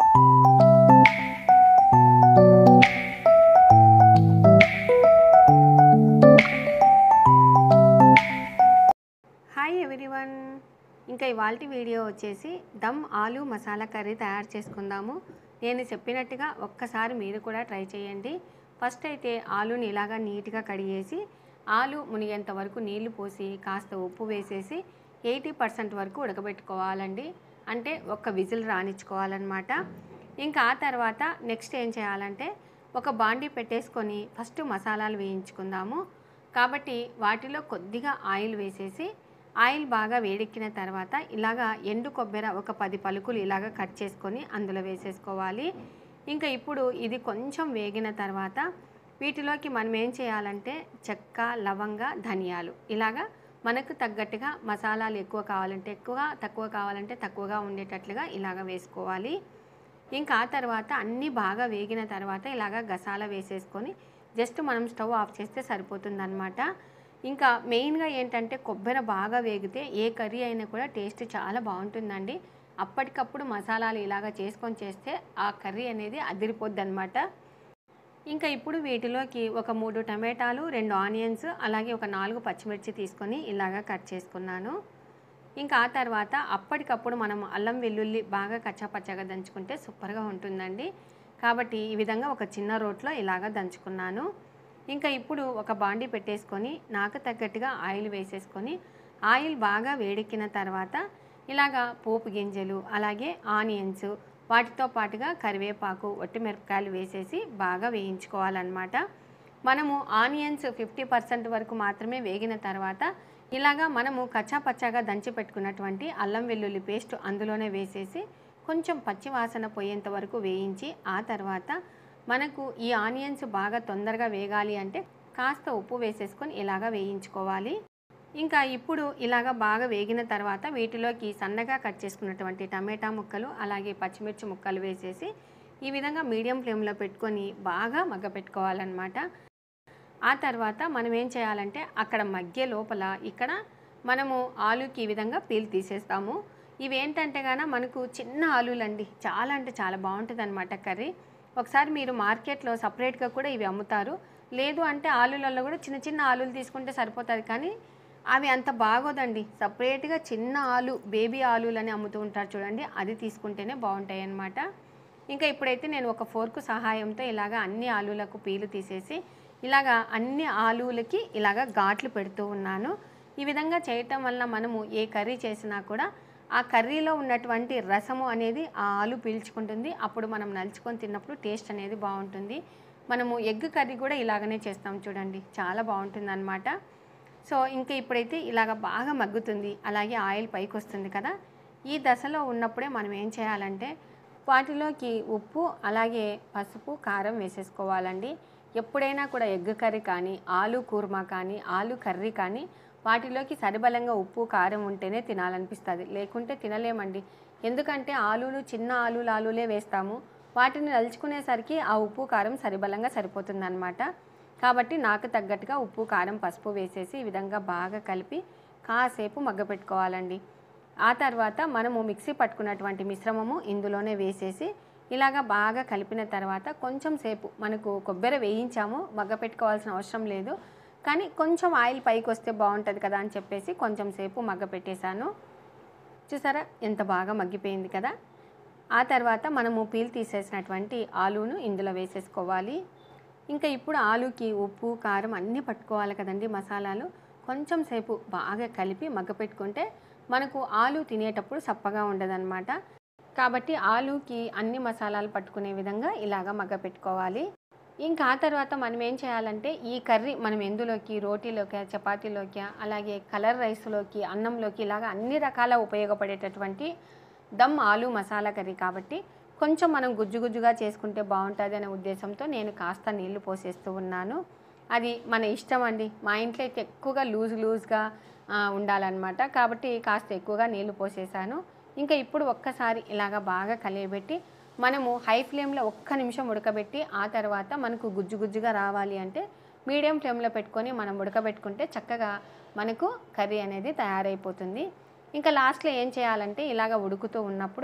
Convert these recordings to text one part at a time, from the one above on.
Hi everyone, ఇంకా ఇవాల్టి video వచ్చేసి దమ్ ఆలు మసాలా కర్రీ తయారు చేసుకుందాము. నేను చెప్పినట్టుగా ఒక్కసారి మీరు కూడా ట్రై చేయండి. ఫస్ట్ అయితే ఆలుని ఇలాగా నీట్గా కడిగేసి ఆలు మునిగేంత వరకు నీళ్లు పోసి కాస్త ఉప్పు వేసేసి 80% వరకు ఉడకబెట్టుకోవాలండి. అంటే ఒక్క విజిల్ రానిచ్చుకోవాలన్నమాట. ఇంకా ఆ తర్వాత నెక్స్ట్ ఏం చేయాలంటే ఒక బాండీ పెట్టేసుకొని ఫస్ట్ మసాలాలు వేయించుకుందాము. కాబట్టి వాటిలో కొద్దిగా ఆయిల్ వేసేసి ఆయిల్ బాగా వేడెక్కిన తర్వాత ఇలాగా ఎండు కొబ్బరి ఒక 10 పలుకులు ఇలాగ కట్ చేసుకొని అందులో వేసేసుకోవాలి. ఇంకా ఇప్పుడు ఇది కొంచెం వేగిన తర్వాత వీటిలోకి మనం ఏం చేయాలంటే చెక్క, లవంగ, ధనియాలు ఇలాగా మనకు తగ్గట్టుగా మసాలాలు ఎక్కువ కావాలంటే ఎక్కువ, తక్కువ కావాలంటే తక్కువగా ఉండేటట్లుగా ఇలాగ వేసుకోవాలి. ఇంకా ఆ తర్వాత అన్నీ బాగా వేగిన తర్వాత ఇలాగ గసాల వేసేసుకొని జస్ట్ మనం స్టవ్ ఆఫ్ చేస్తే సరిపోతుందన్నమాట. ఇంకా మెయిన్గా ఏంటంటే కొబ్బరి బాగా వేగితే ఏ కర్రీ అయినా కూడా టేస్ట్ చాలా బాగుంటుందండి. అప్పటికప్పుడు మసాలాలు ఇలాగ చేసుకొని చేస్తే ఆ కర్రీ అనేది అదిరిపోద్ది అనమాట. ఇంకా ఇప్పుడు వీటిలోకి ఒక 3 టమాటాలు, 2 ఆనియన్స్, అలాగే ఒక 4 పచ్చిమిర్చి తీసుకొని ఇలాగ కట్ చేసుకున్నాను. ఇంకా ఆ తర్వాత అప్పటికప్పుడు మనం అల్లం వెల్లుల్లి బాగా కచ్చాపచ్చాగా దంచుకుంటే సూపర్గా ఉంటుందండి. కాబట్టి ఈ విధంగా ఒక చిన్న రోట్లో ఇలాగ దంచుకున్నాను. ఇంకా ఇప్పుడు ఒక బాండీ పెట్టేసుకొని నాకు తగ్గట్టుగా ఆయిల్ వేసేసుకొని ఆయిల్ బాగా వేడెక్కిన తర్వాత ఇలాగా పోపు గింజలు, అలాగే ఆనియన్స్, వాటితో పాటుగా కరివేపాకు, ఒట్టిమిరపకాయలు వేసేసి బాగా వేయించుకోవాలన్నమాట. మనము ఆనియన్స్ 50% వరకు మాత్రమే వేగిన తర్వాత ఇలాగా మనము కచ్చాపచ్చాగా దంచి పెట్టుకున్నటువంటి అల్లం వెల్లుల్లి పేస్ట్ అందులోనే వేసేసి కొంచెం పచ్చివాసన పోయేంత వరకు వేయించి ఆ తర్వాత మనకు ఈ ఆనియన్స్ బాగా తొందరగా వేగాలి అంటే కాస్త ఉప్పు వేసేసుకొని ఇలాగ వేయించుకోవాలి. ఇంకా ఇప్పుడు ఇలాగ బాగా వేగిన తర్వాత వీటిలోకి సన్నగా కట్ చేసుకున్నటువంటి టమాటా ముక్కలు, అలాగే పచ్చిమిర్చి ముక్కలు వేసేసి ఈ విధంగా మీడియం ఫ్లేమ్లో పెట్టుకొని బాగా మగ్గపెట్టుకోవాలన్నమాట. ఆ తర్వాత మనం ఏం చేయాలంటే అక్కడ మధ్య లోపల ఇక్కడ మనము ఆలుకి ఈ విధంగా పీల్ తీసేస్తాము. ఇవేంటంటే గాన మనకు చిన్న ఆలులండి, చాలా అంటే చాలా బాగుంటుంది అనమాట కర్రీ. ఒకసారి మీరు మార్కెట్లో సపరేట్గా కూడా ఇవి అమ్ముతారు. లేదు అంటే ఆలులలో కూడా చిన్న చిన్న ఆలులు తీసుకుంటే సరిపోతుంది, కానీ అవి అంత బాగోదండి. సపరేట్గా చిన్న ఆలు, బేబీ ఆలులని అమ్ముతూ ఉంటారు చూడండి, అది తీసుకుంటేనే బాగుంటాయి అన్నమాట. ఇంకా ఇప్పుడైతే నేను ఒక ఫోర్కు సహాయంతో ఇలాగ అన్ని ఆలులకు పీలు తీసేసి ఇలాగా అన్ని ఆలులకి ఇలాగ ఘాట్లు పెడుతూ ఉన్నాను. ఈ విధంగా చేయటం వల్ల మనము ఏ కర్రీ చేసినా కూడా ఆ కర్రీలో ఉన్నటువంటి రసము అనేది ఆ ఆలు పీల్చుకుంటుంది. అప్పుడు మనం నలుచుకొని తిన్నప్పుడు టేస్ట్ అనేది బాగుంటుంది. మనము ఎగ్ కర్రీ కూడా ఇలాగనే చేస్తాం చూడండి, చాలా బాగుంటుంది అన్నమాట. సో ఇంకా ఇప్పుడైతే ఇలాగ బాగా మగ్గుతుంది, అలాగే ఆయిల్ పైకి వస్తుంది కదా. ఈ దశలో ఉన్నప్పుడే మనం ఏం చేయాలంటే వాటిలోకి ఉప్పు, అలాగే పసుపు, కారం వేసేసుకోవాలండి. ఎప్పుడైనా కూడా ఎగ్ కర్రీ కానీ, ఆలు కూర్మా కానీ, ఆలు కర్రీ కానీ వాటిలోకి సరిబలంగా ఉప్పు, కారం ఉంటేనే తినాలనిపిస్తుంది, లేకుంటే తినలేమండి. ఎందుకంటే ఆలులు చిన్న ఆలులే వేస్తాము, వాటిని నలుచుకునేసరికి ఆ ఉప్పు, కారం సరిబలంగా సరిపోతుందన్నమాట. కాబట్టి నాకు తగ్గట్టుగా ఉప్పు, కారం, పసుపు వేసేసి ఈ విధంగా బాగా కలిపి కాసేపు మగ్గపెట్టుకోవాలండి. ఆ తర్వాత మనము మిక్సీ పట్టుకున్నటువంటి మిశ్రమము ఇందులోనే వేసేసి ఇలాగ బాగా కలిపిన తర్వాత కొంచెం సేపు మనకు కొబ్బరి వేయించాము, మగ్గపెట్టుకోవాల్సిన అవసరం లేదు, కానీ కొంచెం ఆయిల్ పైకి వస్తే బాగుంటుంది కదా అని చెప్పేసి కొంచెం సేపు మగ్గపెట్టేశాను. చూసారా ఎంత బాగా మగ్గిపోయింది కదా. ఆ తర్వాత మనము పీల్ తీసేసినటువంటి ఆలును ఇందులో వేసేసుకోవాలి. ఇంకా ఇప్పుడు ఆలుకి ఉప్పు, కారం అన్నీ పట్టుకోవాలి కదండి మసాలాలు. కొంచెం సేపు బాగా కలిపి మగ్గపెట్టుకుంటే మనకు ఆలు తినేటప్పుడు సప్పగా ఉండదన్నమాట. కాబట్టి ఆలుకి అన్ని మసాలాలు పట్టుకునే విధంగా ఇలాగ మగ్గపెట్టుకోవాలి. ఇంకా ఆ తర్వాత మనం ఏం చేయాలంటే ఈ కర్రీ మనం ఎందులోకి, రోటీలోకి, చపాతీలోకి, అలాగే కలర్ రైస్లోకి, అన్నంలోకి ఇలాగ అన్ని రకాల ఉపయోగపడేటటువంటి దమ్ ఆలు మసాలా కర్రీ కాబట్టి కొంచెం మనం గుజ్జుగా చేసుకుంటే బాగుంటుంది అనే ఉద్దేశంతో నేను కాస్త నీళ్లు పోసేస్తూ ఉన్నాను. అది మన ఇష్టం అండి. మా ఇంట్లో అయితే ఎక్కువగా లూజ్గా ఉండాలన్నమాట, కాబట్టి కాస్త ఎక్కువగా నీళ్లు పోసేసాను. ఇంకా ఇప్పుడు ఒక్కసారి ఇలాగ బాగా కలియబెట్టి మనము హై ఫ్లేమ్లో ఒక్క నిమిషం ఉడకబెట్టి ఆ తర్వాత మనకు గుజ్జుగా రావాలి అంటే మీడియం ఫ్లేమ్లో పెట్టుకొని మనం ఉడకబెట్టుకుంటే చక్కగా మనకు కర్రీ అనేది తయారైపోతుంది. ఇంకా లాస్ట్లో ఏం చేయాలంటే ఇలాగ ఉడుకుతూ ఉన్నప్పుడు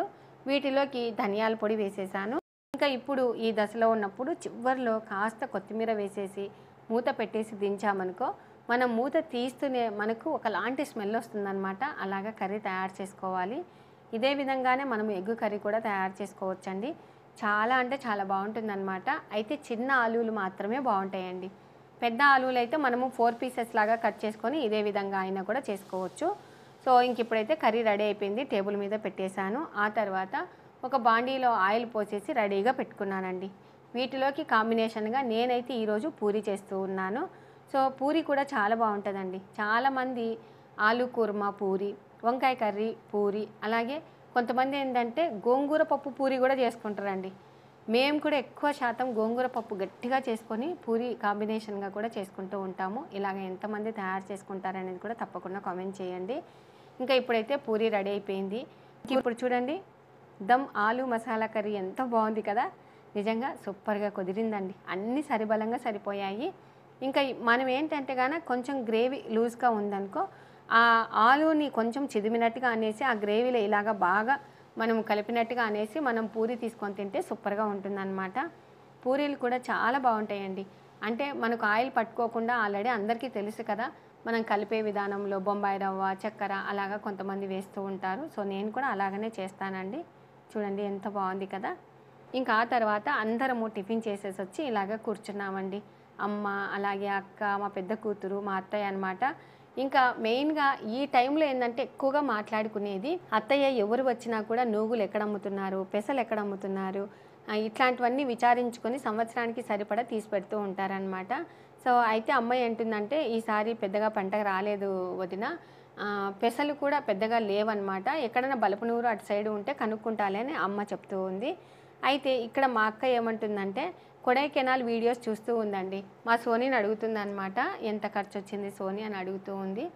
వీటిలోకి ధనియాల పొడి వేసేసాను. ఇంకా ఇప్పుడు ఈ దశలో ఉన్నప్పుడు చివర్లో కాస్త కొత్తిమీర వేసేసి మూత పెట్టేసి దించామనుకో, మనం మూత తీస్తూనే మనకు ఒకలాంటి స్మెల్ వస్తుందన్నమాట. అలాగా కర్రీ తయారు చేసుకోవాలి. ఇదే విధంగానే మనం ఎగ్ కర్రీ కూడా తయారు చేసుకోవచ్చండి. చాలా అంటే చాలా బాగుంటుందన్నమాట. అయితే చిన్న ఆలువలు మాత్రమే బాగుంటాయండి. పెద్ద ఆలువలు అయితే మనము 4 పీసెస్ లాగా కట్ చేసుకొని ఇదే విధంగా అయినా కూడా చేసుకోవచ్చు. సో ఇంక ఇప్పుడైతే కర్రీ రెడీ అయిపోయింది. టేబుల్ మీద పెట్టేశాను. ఆ తర్వాత ఒక బాండీలో ఆయిల్ పోసేసి రెడీగా పెట్టుకున్నానండి. వీటిలోకి కాంబినేషన్గా నేనైతే ఈరోజు పూరి చేస్తూ ఉన్నాను. సో పూరి కూడా చాలా బాగుంటుందండి. చాలామంది ఆలు కుర్మా పూరి, వంకాయ కర్రీ పూరి, అలాగే కొంతమంది ఏంటంటే గోంగూర పప్పు పూరి కూడా చేసుకుంటారండి. మేము కూడా ఎక్కువ శాతం గోంగూర పప్పు గట్టిగా చేసుకొని పూరి కాంబినేషన్గా కూడా చేసుకుంటూ ఉంటాము. ఇలాగ ఎంతమంది తయారు చేసుకుంటారనేది కూడా తప్పకుండా కామెంట్ చేయండి. ఇంకా ఇప్పుడైతే పూరి రెడీ అయిపోయింది. ఇప్పుడు చూడండి, దమ్ ఆలు మసాలా కర్రీ ఎంత బాగుంది కదా. నిజంగా సూపర్గా కుదిరిందండి. అన్నీ సరిబలంగా సరిపోయాయి. ఇంకా మనం ఏంటంటే కనుక కొంచెం గ్రేవీ లూజ్గా ఉందనుకో, ఆ ఆలుని కొంచెం చిదిమినట్టుగా అనేసి ఆ గ్రేవీలో ఇలాగా బాగా మనం కలిపినట్టుగా అనేసి మనం పూరి తీసుకొని తింటే సూపర్గా ఉంటుందన్నమాట. పూరీలు కూడా చాలా బాగుంటాయండి. అంటే మనకు ఆయిల్ పట్టుకోకుండా ఆల్రెడీ అందరికీ తెలుసు కదా, మనం కలిపే విధానంలో బొంబాయి రవ్వ, చక్కెర అలాగా కొంతమంది వేస్తూ ఉంటారు. సో నేను కూడా అలాగనే చేస్తానండి. చూడండి ఎంత బాగుంది కదా. ఇంకా ఆ తర్వాత అందరము టిఫిన్ చేసేసి వచ్చి ఇలాగ కూర్చున్నామండి. అమ్మ, అలాగే అక్క, మా పెద్ద కూతురు, మా అత్తయ్య అనమాట. ఇంకా మెయిన్గా ఈ టైంలో ఏంటంటే ఎక్కువగా మాట్లాడుకునేది, అత్తయ్య ఎవరు వచ్చినా కూడా నూగులు ఎక్కడ అమ్ముతున్నారు, పెసలు ఎక్కడ అమ్ముతున్నారు, ఇట్లాంటివన్నీ విచారించుకొని సంవత్సరానికి సరిపడా తీసి పెడుతూ ఉంటారనమాట. సో అయితే అమ్మాయి అంటుందంటే, ఈసారి పెద్దగా పంట రాలేదు వదిన, పెసలు కూడా పెద్దగా లేవన్నమాట, ఎక్కడైనా బలపనూరు అటు సైడ్ ఉంటే కనుక్కుంటాలే అని అమ్మ చెప్తూ ఉంది. అయితే ఇక్కడ మా అక్క ఏమంటుందంటే, కొడైకెనాల్ వీడియోస్ చూస్తూ ఉందండి. మా సోనీని అడుగుతుంది అనమాట, ఎంత ఖర్చు వచ్చింది సోనీ అని అడుగుతూ ఉంది.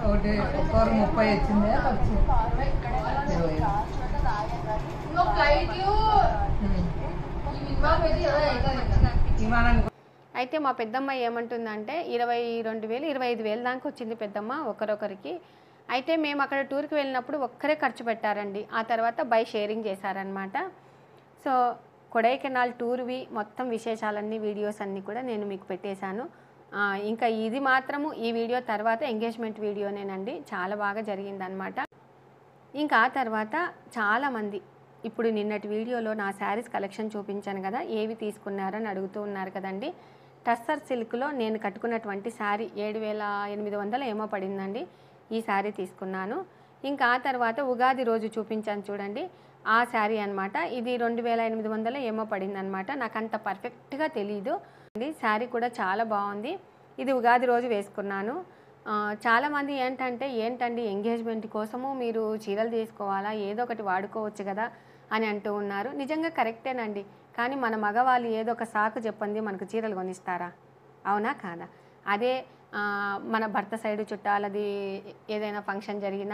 అయితే మా పెద్దమ్మ ఏమంటుందంటే 22,000 25,000 దాకా వచ్చింది పెద్దమ్మ ఒకరొకరికి. అయితే మేము అక్కడ టూర్కి వెళ్ళినప్పుడు ఒక్కరే ఖర్చు పెట్టారండి. ఆ తర్వాత బై షేరింగ్ చేశారనమాట. సో కొడైకెనాల్ టూర్వి మొత్తం విశేషాలన్నీ వీడియోస్ అన్నీ కూడా నేను మీకు పెట్టేశాను. ఇంకా ఇది మాత్రము ఈ వీడియో తర్వాత ఎంగేజ్మెంట్ వీడియోనేనండి. చాలా బాగా జరిగిందనమాట. ఇంకా ఆ తర్వాత చాలామంది ఇప్పుడు నిన్నటి వీడియోలో నా శారీస్ కలెక్షన్ చూపించాను కదా, ఏవి తీసుకున్నారని అడుగుతూ ఉన్నారు కదండి. టస్సర్ సిల్క్లో నేను కట్టుకున్నటువంటి శారీ 7,800 ఏమో పడిందండి. ఈ శారీ తీసుకున్నాను. ఇంకా ఆ తర్వాత ఉగాది రోజు చూపించాను చూడండి, ఆ శారీ అనమాట. ఇది 2,800 ఏమో పడిందనమాట. నాకు అంత పర్ఫెక్ట్గా తెలీదు. శారీ కూడా చాలా బాగుంది. ఇది ఉగాది రోజు వేసుకున్నాను. చాలామంది ఏంటండి ఎంగేజ్మెంట్ కోసము మీరు చీరలు తీసుకోవాలా, ఏదో ఒకటి వాడుకోవచ్చు కదా అని అంటూ ఉన్నారు. నిజంగా కరెక్టేనండి. కానీ మన మగవాళ్ళు ఏదో ఒక సాకు చెప్పండి మనకు చీరలు కొనిస్తారా? అవునా కాదా? అదే మన భర్త సైడు చుట్టాలది ఏదైనా ఫంక్షన్ జరిగినా,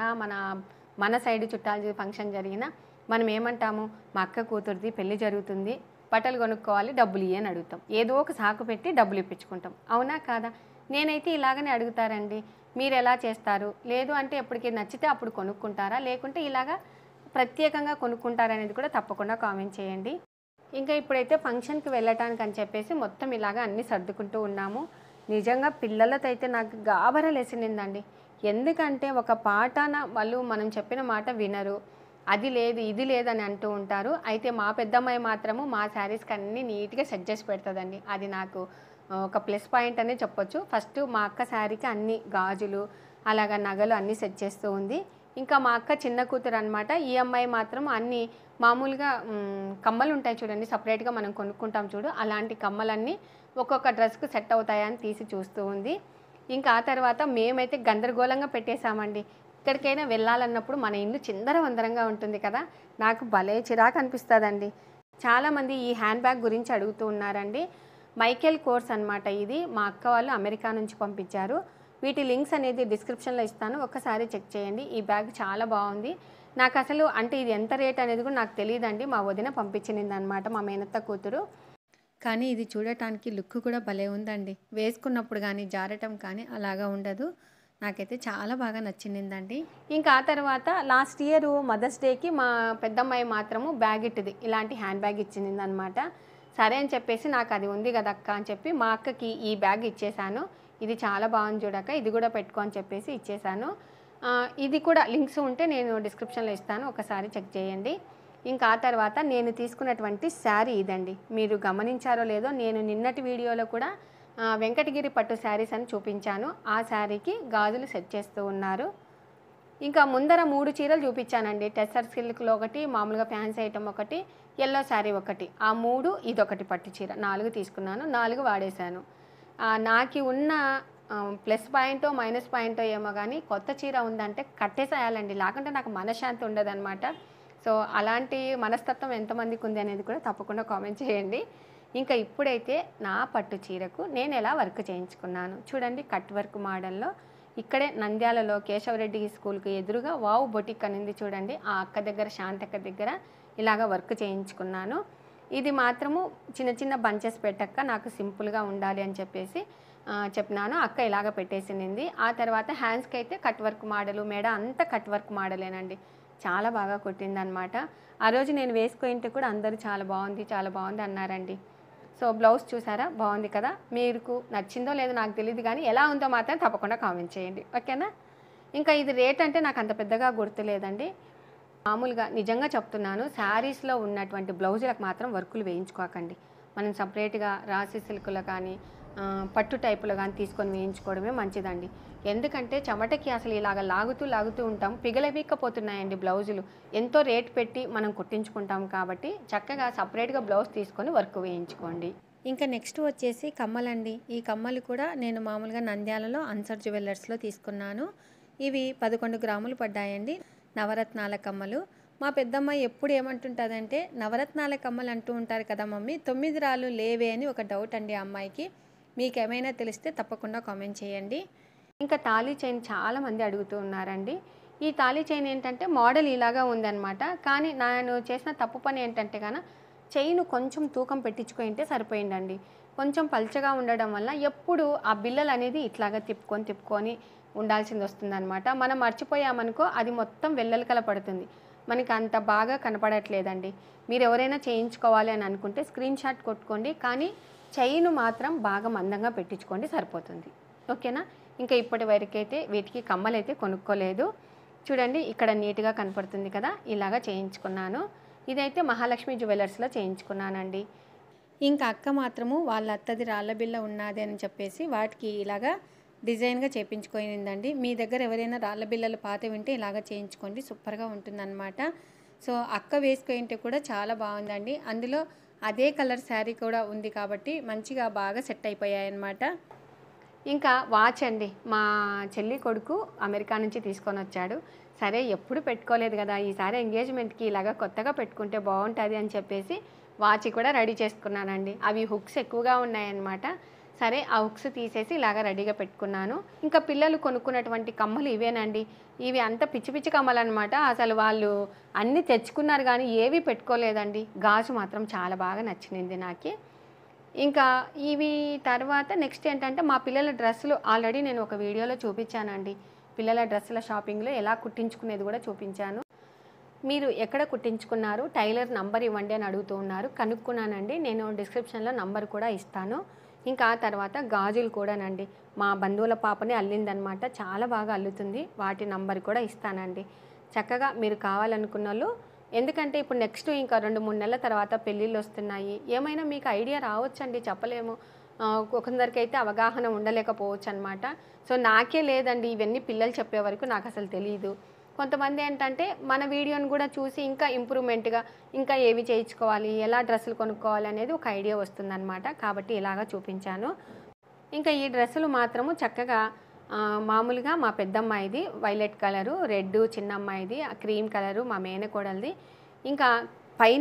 మన సైడు చుట్టాలది ఫంక్షన్ జరిగినా మనం ఏమంటాము, మా అక్క కూతురిది పెళ్లి జరుగుతుంది, బట్టలు కొనుక్కోవాలి, డబ్బులు ఇయ్యని అడుగుతాం. ఏదో ఒక సాకు పెట్టి డబ్బులు ఇప్పించుకుంటాం. అవునా కాదా? నేనైతే ఇలాగనే అడుగుతారండి. మీరు ఎలా చేస్తారు? లేదు అంటే ఎప్పటికీ నచ్చితే అప్పుడు కొనుక్కుంటారా, లేకుంటే ఇలాగా ప్రత్యేకంగా కొనుక్కుంటారనేది కూడా తప్పకుండా కామెంట్ చేయండి. ఇంకా ఇప్పుడైతే ఫంక్షన్కి వెళ్ళటానికి అని చెప్పేసి మొత్తం ఇలాగా అన్నీ సర్దుకుంటూ ఉన్నాము. నిజంగా పిల్లలతో అయితే నాకు గాబరా లేసిందండి. ఎందుకంటే ఒక పాటన వాళ్ళు మనం చెప్పిన మాట వినరు. అది లేదు ఇది లేదని అంటూ ఉంటారు. అయితే మా పెద్దమ్మాయి మాత్రము మా శారీస్కి అన్నీ నీట్గా సెట్ చేసి పెడుతుందండి. అది నాకు ఒక ప్లస్ పాయింట్ అనే చెప్పొచ్చు. ఫస్ట్ మా అక్క శారీకి అన్ని గాజులు అలాగా నగలు అన్నీ సెట్ చేస్తూ ఉంది. ఇంకా మా అక్క చిన్న కూతురు అనమాట. ఈ అమ్మాయి మాత్రం అన్నీ మామూలుగా కమ్మలు ఉంటాయి చూడండి, సపరేట్గా మనం కొనుక్కుంటాం చూడు, అలాంటి కమ్మలన్నీ ఒక్కొక్క డ్రెస్కు సెట్ అవుతాయని తీసి చూస్తూ ఉంది. ఇంకా ఆ తర్వాత మేమైతే గందరగోళంగా పెట్టేశామండి. ఎక్కడికైనా వెళ్ళాలన్నప్పుడు మన ఇల్లు చిందరవందరంగా ఉంటుంది కదా, నాకు భలే చిరాకు అనిపిస్తుందండి. చాలామంది ఈ హ్యాండ్ బ్యాగ్ గురించి అడుగుతూ ఉన్నారండి. మైకేల్ కోర్స్ అనమాట ఇది. మా అక్క వాళ్ళు అమెరికా నుంచి పంపించారు. వీటి లింక్స్ అనేది డిస్క్రిప్షన్లో ఇస్తాను, ఒక్కసారి చెక్ చేయండి. ఈ బ్యాగ్ చాలా బాగుంది. నాకు అసలు అంటే ఇది ఎంత రేట్ అనేది కూడా నాకు తెలియదండి. మా వదిన పంపించింది అనమాట, మా మేనత్త కూతురు. కానీ ఇది చూడటానికి లుక్ కూడా భలే ఉందండి. వేసుకున్నప్పుడు కానీ జారటం కానీ అలాగా ఉండదు. నాకైతే చాలా బాగా నచ్చిందండి. ఇంకా ఆ తర్వాత లాస్ట్ ఇయర్ మదర్స్ డేకి మా పెద్దమ్మాయి మాత్రము బ్యాగ్ ఇట్టిది ఇలాంటి హ్యాండ్ బ్యాగ్ ఇచ్చిందనమాట. సరే అని చెప్పేసి నాకు అది ఉంది కదా అక్క అని చెప్పి మా అక్కకి ఈ బ్యాగ్ ఇచ్చేసాను. ఇది చాలా బాగుంది చూడక్క, ఇది కూడా పెట్టుకో అని చెప్పేసి ఇచ్చేసాను. ఇది కూడా లింక్స్ ఉంటే నేను డిస్క్రిప్షన్లో ఇస్తాను, ఒకసారి చెక్ చేయండి. ఇంకా ఆ తర్వాత నేను తీసుకున్నటువంటి శారీ ఇదండి. మీరు గమనించారో లేదో, నేను నిన్నటి వీడియోలో కూడా వెంకటగిరి పట్టు శారీస్ అని చూపించాను. ఆ శారీకి గాజులు సెట్ చేస్తూ ఉన్నారు. ఇంకా ముందర 3 చీరలు చూపించానండి. టెస్సర్ సిల్క్లో ఒకటి, మామూలుగా ఫ్యాన్సీ ఐటమ్ ఒకటి, ఎల్లో శారీ ఒకటి. ఆ 3 ఇదొకటి పట్టు చీర 4 తీసుకున్నాను. 4 వాడేశాను. నాకు ఉన్న ప్లస్ పాయింటో మైనస్ పాయింటో ఏమో కానీ కొత్త చీర ఉందంటే కట్టేసేయాలండి, లేకుంటే నాకు మనశ్శాంతి ఉండదన్నమాట. సో అలాంటి మనస్తత్వం ఎంతమందికి ఉంది అనేది కూడా తప్పకుండా కామెంట్ చేయండి. ఇంకా ఇప్పుడైతే నా పట్టు చీరకు నేను ఎలా వర్క్ చేయించుకున్నాను చూడండి. కట్ వర్క్ మోడల్లో ఇక్కడే నంద్యాలలో కేశవరెడ్డి స్కూల్కి ఎదురుగా వావ్ బొటిక్ అనేది చూడండి, ఆ అక్క దగ్గర, శాంతక్క దగ్గర ఇలాగ వర్క్ చేయించుకున్నాను. ఇది మాత్రము చిన్న చిన్న బంచెస్ పెట్టక్క, నాకు సింపుల్గా ఉండాలి అని చెప్పేసి చెప్పినాను. అక్క ఇలాగ పెట్టేసింది. ఆ తర్వాత హ్యాండ్స్కి అయితే కట్ వర్క్ మోడలు, మెడ అంతా కట్ వర్క్ మోడలేనండి. చాలా బాగా కుట్టిందనమాట. ఆ రోజు నేను వేసుకుంటే కూడా అందరూ చాలా బాగుంది, చాలా బాగుంది అన్నారండి. సో బ్లౌజ్ చూసారా, బాగుంది కదా. మీకు నచ్చిందో లేదో నాకు తెలియదు, కానీ ఎలా ఉందో మాత్రం తప్పకుండా కామెంట్ చేయండి, ఓకేనా. ఇంకా ఇది రేట్ అంటే నాకు అంత పెద్దగా గుర్తులేదండి. మామూలుగా నిజంగా చెప్తున్నాను, శారీస్లో ఉన్నటువంటి బ్లౌజులకు మాత్రం వర్కులు వేయించుకోకండి. మనం సపరేట్గా రాసి సిల్క్లో కానీ పట్టు టైపులో కానీ తీసుకొని వేయించుకోవడమే మంచిదండి. ఎందుకంటే చెమటకి అసలు ఇలాగ లాగుతూ ఉంటాం, పిగలవీక్కపోతున్నాయండి బ్లౌజులు. ఎంతో రేట్ పెట్టి మనం కుట్టించుకుంటాం కాబట్టి చక్కగా సపరేట్గా బ్లౌజ్ తీసుకొని వర్క్ వేయించుకోండి. ఇంకా నెక్స్ట్ వచ్చేసి కమ్మలండి. ఈ కమ్మలు కూడా నేను మామూలుగా నంద్యాలలో అన్సర్ జ్యువెలర్స్లో తీసుకున్నాను. ఇవి 11 గ్రాములు పడ్డాయండి. నవరత్నాల కమ్మలు. మా పెద్దమ్మాయి ఎప్పుడు ఏమంటుంటుందంటే, నవరత్నాల కమ్మలు అంటూ ఉంటారు కదా మమ్మీ, 9 రాళ్ళు లేవే అని ఒక డౌట్ అండి ఆ అమ్మాయికి. మీకేమైనా తెలిస్తే తప్పకుండా కామెంట్ చేయండి. ఇంకా తాళీ చైన్ చాలామంది అడుగుతూ ఉన్నారండి. ఈ తాళీ చైన్ ఏంటంటే మోడల్ ఇలాగా ఉందన్నమాట. కానీ నేను చేసిన తప్పు పని ఏంటంటే చైన్ కొంచెం తూకం పెట్టించుకుంటే సరిపోయిందండి. కొంచెం పల్చగా ఉండడం వల్ల ఎప్పుడు ఆ బిల్లలు అనేది ఇట్లాగా తిప్పుకొని ఉండాల్సింది వస్తుందన్నమాట. మనం మర్చిపోయామనుకో అది మొత్తం వెల్లెలకల పడుతుంది, మనకి అంత బాగా కనపడట్లేదండి. మీరు ఎవరైనా చేయించుకోవాలి అని అనుకుంటే స్క్రీన్ షాట్ కొట్టుకోండి, కానీ చైన్ మాత్రం బాగా మందంగా పెట్టించుకోండి, సరిపోతుంది, ఓకేనా. ఇంకా ఇప్పటి వరకైతే వీటికి కమ్మలైతే కొనుక్కోలేదు. చూడండి ఇక్కడ నీట్గా కనపడుతుంది కదా, ఇలాగా చేయించుకున్నాను. ఇదైతే మహాలక్ష్మి జ్యువెలర్స్లో చేయించుకున్నానండి. ఇంకా అక్క మాత్రము వాళ్ళ అత్తది రాళ్ళ బిల్ల ఉన్నది అని చెప్పేసి వాటికి ఇలాగా డిజైన్గా చేయించుకోయిందండి. మీ దగ్గర ఎవరైనా రాళ్ళ బిల్లలు పాత వింటే ఇలాగ చేయించుకోండి, సూపర్గా ఉంటుందన్నమాట. సో అక్క వేసుకుంటే కూడా చాలా బాగుందండి. అందులో అదే కలర్ శారీ కూడా ఉంది కాబట్టి మంచిగా బాగా సెట్ అయిపోయాయి అన్నమాట. ఇంకా వాచ్ అండి, మా చెల్లి కొడుకు అమెరికా నుంచి తీసుకొని వచ్చాడు. సరే ఎప్పుడు పెట్టుకోలేదు కదా, ఈసారి ఎంగేజ్మెంట్కి ఇలాగ కొత్తగా పెట్టుకుంటే బాగుంటుంది అని చెప్పేసి వాచ్ కూడా రెడీ చేసుకున్నానండి. అవి హుక్స్ ఎక్కువగా ఉన్నాయన్నమాట. సరే ఆ హుక్స్ తీసేసి ఇలాగ రెడీగా పెట్టుకున్నాను. ఇంకా పిల్లలు కొనుక్కున్నటువంటి కమ్మలు ఇవేనండి. ఇవి అంత పిచ్చి పిచ్చి కమ్మలు అనమాట. అసలు వాళ్ళు అన్నీ తెచ్చుకున్నారు కానీ ఏవి పెట్టుకోలేదండి. గాజు మాత్రం చాలా బాగా నచ్చింది నాకు. ఇంకా ఇవి తర్వాత నెక్స్ట్ ఏంటంటే మా పిల్లల డ్రెస్సులు ఆల్రెడీ నేను ఒక వీడియోలో చూపించానండి. పిల్లల డ్రెస్సుల షాపింగ్లో ఎలా కుట్టించుకునేది కూడా చూపించాను. మీరు ఎక్కడ కుట్టించుకున్నారు, టైలర్ నంబర్ ఇవ్వండి అని అడుగుతూ ఉన్నారు. కనుక్కున్నానండి, నేను డిస్క్రిప్షన్లో నంబర్ కూడా ఇస్తాను. ఇంకా ఆ తర్వాత గాజులు కూడానండి, మా బంధువుల పాపని అల్లిందనమాట, చాలా బాగా అల్లుతుంది. వాటి నంబర్ కూడా ఇస్తానండి. చక్కగా మీరు కావాలనుకున్న వాళ్ళు, ఎందుకంటే ఇప్పుడు నెక్స్ట్ ఇంకా 2-3 నెలల తర్వాత పెళ్ళిళ్ళు వస్తున్నాయి. ఏమైనా మీకు ఐడియా రావచ్చండి, చెప్పలేము. కొందరికైతే అవగాహన ఉండలేకపోవచ్చు అనమాట. సో నాకే లేదండి, ఇవన్నీ పిల్లలు చెప్పే వరకు నాకు అసలు తెలియదు. కొంతమంది ఏంటంటే మన వీడియోని కూడా చూసి ఇంకా ఇంప్రూవ్మెంట్గా ఇంకా ఏవి చేయించుకోవాలి, ఎలా డ్రెస్సులు కొనుక్కోవాలి అనేది ఒక ఐడియా వస్తుందన్నమాట. కాబట్టి ఇలాగా చూపించాను. ఇంకా ఈ డ్రెస్సులు మాత్రము చక్కగా మామూలుగా మా పెద్దమ్మాయిది వైలెట్ కలరు, రెడ్ చిన్నమ్మాయిది, క్రీమ్ కలరు మా మేనకోడలది, ఇంకా పైన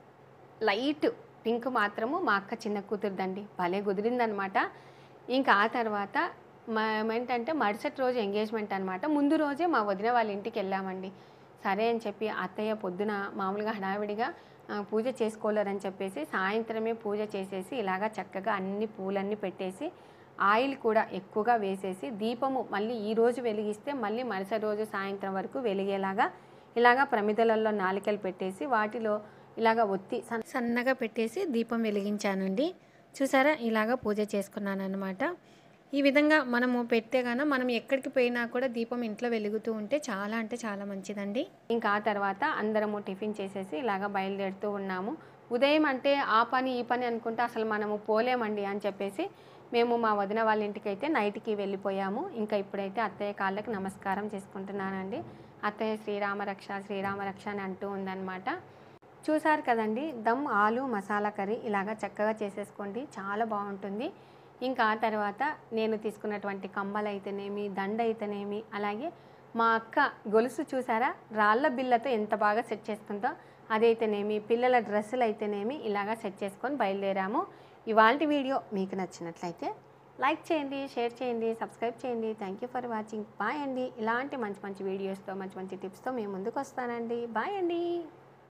లైట్ పింక్ మాత్రము మా అక్క చిన్న కూతురుదండి. భలే కుదిరిందనమాట. ఇంకా ఆ తర్వాత ఏంటంటే మరుసటి రోజు ఎంగేజ్మెంట్ అనమాట. ముందు రోజే మా వదిన వాళ్ళ ఇంటికి వెళ్ళామండి. సరే అని చెప్పి అత్తయ్య పొద్దున మామూలుగా హడావిడిగా పూజ చేసుకోలేరని చెప్పేసి సాయంత్రమే పూజ చేసేసి ఇలాగా చక్కగా అన్ని పూలన్నీ పెట్టేసి ఆయిల్ కూడా ఎక్కువగా వేసేసి దీపము మళ్ళీ ఈరోజు వెలిగిస్తే మళ్ళీ మరుసటి రోజు సాయంత్రం వరకు వెలిగేలాగా ఇలాగా ప్రమిదలలో నాలికలు పెట్టేసి వాటిలో ఇలాగ ఒత్తి సన్నగా పెట్టేసి దీపం వెలిగించానండి. చూసారా, ఇలాగ పూజ చేసుకున్నాను అనమాట. ఈ విధంగా మనము పెడితే గాన మనం ఎక్కడికి పోయినా కూడా దీపం ఇంట్లో వెలుగుతూ ఉంటే చాలా అంటే చాలా మంచిదండి. ఇంకా ఆ తర్వాత అందరము టిఫిన్ చేసేసి ఇలాగ బయలుదేరుతూ ఉన్నాము. ఉదయం అంటే ఆ పని ఈ పని అనుకుంటే అసలు మనము పోలేమండి అని చెప్పేసి మేము మా వదిన వాళ్ళ ఇంటికి అయితే నైట్కి వెళ్ళిపోయాము. ఇంకా ఇప్పుడైతే అత్తయ్య కాళ్ళకి నమస్కారం చేసుకుంటున్నానండి. అత్తయ్య శ్రీరామరక్ష శ్రీరామరక్ష అని అంటూ ఉందన్నమాట. చూసారు కదండి, దమ్ ఆలు మసాలా కర్రీ ఇలాగా చక్కగా చేసేసుకోండి, చాలా బాగుంటుంది. ఇంకా ఆ తర్వాత నేను తీసుకున్నటువంటి కమ్మలు అయితేనేమి, దండ అయితేనేమి, అలాగే మా అక్క గొలుసు చూసారా రాళ్ళ బిళ్ళతో ఎంత బాగా సెట్ చేసుకుందో, అదైతేనేమి, పిల్లల డ్రెస్సులు అయితేనేమి ఇలాగా సెట్ చేసుకొని బయలుదేరాము. ఇవాల్టి వీడియో మీకు నచ్చినట్లయితే లైక్ చేయండి, షేర్ చేయండి, సబ్స్క్రైబ్ చేయండి. Thank you for watching. Bye అండి. ఇలాంటి మంచి మంచి వీడియోస్తో మంచి మంచి టిప్స్తో మేము ముందుకు వస్తానండి. బాయ్ అండి.